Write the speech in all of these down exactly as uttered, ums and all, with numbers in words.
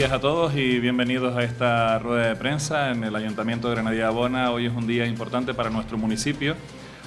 días a todos y bienvenidos a esta rueda de prensa en el Ayuntamiento de Granadilla de Abona. Hoy es un día importante para nuestro municipio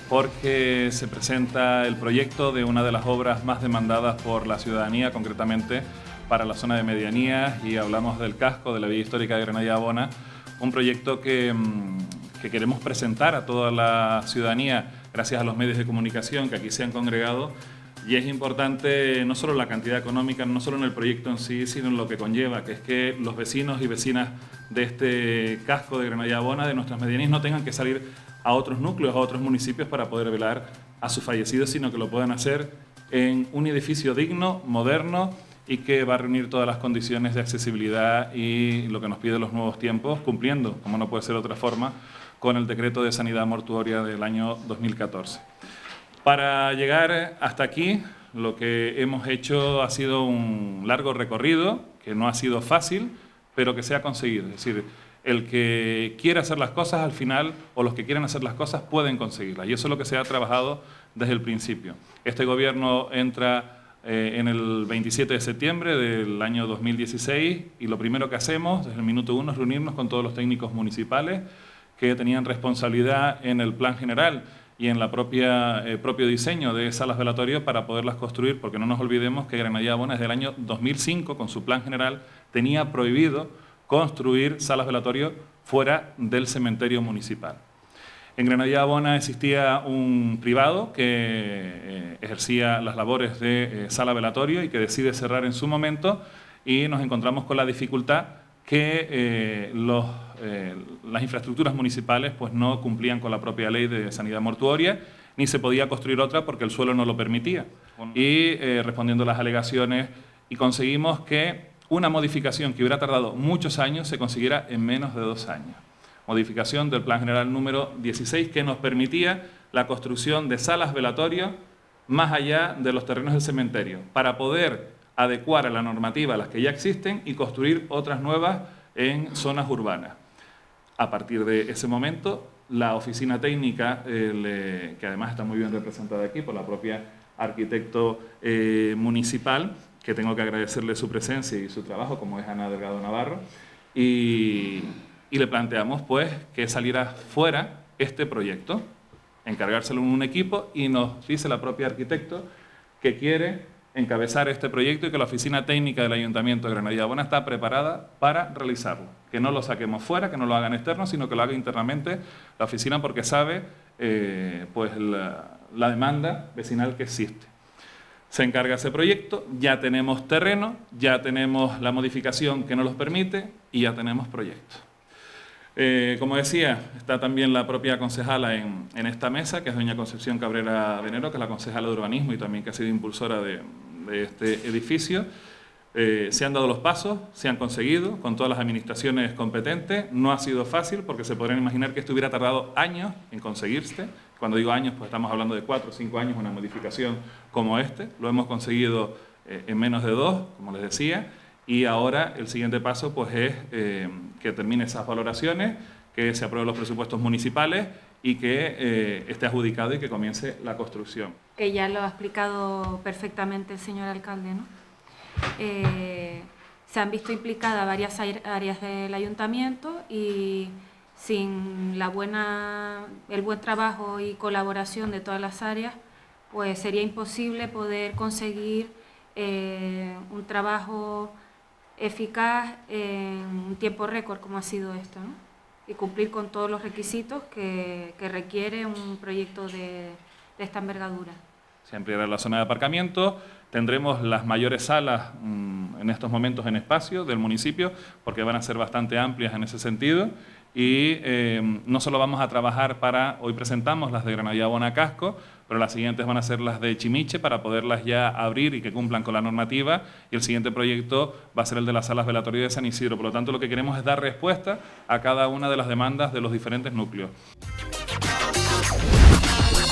porque se presenta el proyecto de una de las obras más demandadas por la ciudadanía, concretamente para la zona de medianías, y hablamos del casco de la Vía Histórica de Granadilla de Abona, un proyecto que, que queremos presentar a toda la ciudadanía gracias a los medios de comunicación que aquí se han congregado. Y es importante no solo la cantidad económica, no solo en el proyecto en sí, sino en lo que conlleva, que es que los vecinos y vecinas de este casco de Granadilla de Abona, de nuestras medianías, no tengan que salir a otros núcleos, a otros municipios para poder velar a sus fallecidos, sino que lo puedan hacer en un edificio digno, moderno y que va a reunir todas las condiciones de accesibilidad y lo que nos piden los nuevos tiempos, cumpliendo, como no puede ser de otra forma, con el decreto de sanidad mortuoria del año dos mil catorce. Para llegar hasta aquí, lo que hemos hecho ha sido un largo recorrido, que no ha sido fácil, pero que se ha conseguido. Es decir, el que quiere hacer las cosas al final, o los que quieren hacer las cosas, pueden conseguirlas. Y eso es lo que se ha trabajado desde el principio. Este gobierno entra eh, en el veintisiete de septiembre del año dos mil dieciséis y lo primero que hacemos desde el minuto uno es reunirnos con todos los técnicos municipales que tenían responsabilidad en el plan general y en el eh, propio diseño de salas velatorios para poderlas construir, porque no nos olvidemos que Granadilla de Abona desde el año dos mil cinco, con su plan general, tenía prohibido construir salas velatorios fuera del cementerio municipal. En Granadilla de Abona existía un privado que eh, ejercía las labores de eh, sala velatorio y que decide cerrar en su momento, y nos encontramos con la dificultad que eh, los, eh, las infraestructuras municipales pues, no cumplían con la propia ley de sanidad mortuoria, ni se podía construir otra porque el suelo no lo permitía. Y eh, respondiendo a las alegaciones, y conseguimos que una modificación que hubiera tardado muchos años se consiguiera en menos de dos años. Modificación del Plan General número dieciséis que nos permitía la construcción de salas velatorios más allá de los terrenos del cementerio, para poder adecuar a la normativa a las que ya existen y construir otras nuevas en zonas urbanas. A partir de ese momento, la oficina técnica, eh, le, que además está muy bien representada aquí por la propia arquitecto eh, municipal, que tengo que agradecerle su presencia y su trabajo, como es Ana Delgado Navarro, y, y le planteamos pues, que saliera fuera este proyecto, encargárselo en un equipo, y nos dice la propia arquitecto que quiere encabezar este proyecto y que la oficina técnica del Ayuntamiento de Granadilla de Abona está preparada para realizarlo. Que no lo saquemos fuera, que no lo hagan externos, sino que lo haga internamente la oficina, porque sabe eh, pues la, la demanda vecinal que existe. Se encarga ese proyecto, ya tenemos terreno, ya tenemos la modificación que nos los permite y ya tenemos proyecto. Eh, como decía, está también la propia concejala en, en esta mesa, que es doña Concepción Cabrera Venero, que es la concejala de urbanismo y también que ha sido impulsora de, de este edificio. Eh, se han dado los pasos, se han conseguido con todas las administraciones competentes. No ha sido fácil porque se podrían imaginar que esto hubiera tardado años en conseguirse. Cuando digo años, pues estamos hablando de cuatro o cinco años, una modificación como este. Lo hemos conseguido eh, en menos de dos, como les decía. Y ahora el siguiente paso pues, es eh, que termine esas valoraciones, que se aprueben los presupuestos municipales y que eh, esté adjudicado y que comience la construcción. Que ya lo ha explicado perfectamente el señor alcalde, ¿no? Eh, se han visto implicadas varias áreas del ayuntamiento y sin la buena, el buen trabajo y colaboración de todas las áreas, pues sería imposible poder conseguir eh, un trabajo eficaz en un tiempo récord como ha sido esto, ¿no? Y cumplir con todos los requisitos que, que requiere un proyecto de, de esta envergadura. Se ampliará la zona de aparcamiento, tendremos las mayores salas mmm, en estos momentos en espacio del municipio, porque van a ser bastante amplias en ese sentido, y eh, no solo vamos a trabajar para, hoy presentamos las de Granadilla de Abona Casco, pero las siguientes van a ser las de Chimiche para poderlas ya abrir y que cumplan con la normativa, y el siguiente proyecto va a ser el de las salas velatorias de San Isidro. Por lo tanto, lo que queremos es dar respuesta a cada una de las demandas de los diferentes núcleos.